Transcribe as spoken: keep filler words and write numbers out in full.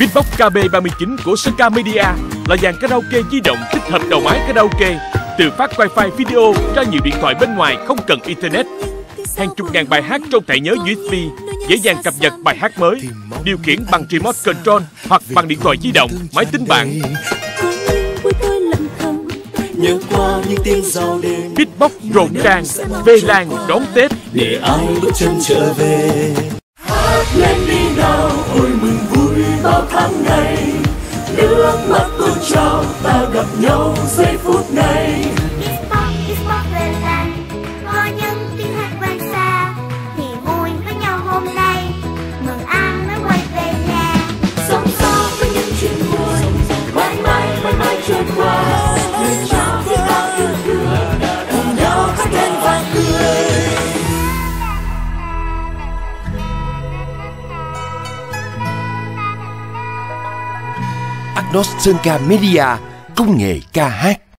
Beatbox K B ba mươi chín của Sânca Media là dàn karaoke di động tích hợp đầu máy karaoke, tự phát wifi video ra nhiều điện thoại bên ngoài không cần internet. Hàng chục ngàn bài hát trong thẻ nhớ u ét bê, dễ dàng cập nhật bài hát mới, điều khiển bằng remote control hoặc bằng điện thoại di động, máy tính bảng. Beatbox rộn ràng, về làng đón Tết để ai bước chân trở về. Hát lên đi nào, ôi mừng vui bao tháng ngày, nước mắt tuôn trào ta gặp nhau giây phút này. Beatbox, Beatbox về làng, có những tiếng hát vang xa, thì vui với nhau hôm nay, mừng an mới quay về nhà. Sống sao với những chuyện vui, mãi mãi mãi mãi trôi qua, người cha với ta yêu thương, cùng nhau hát lên và cười. Agnos Sânca Media, công nghệ ca hát.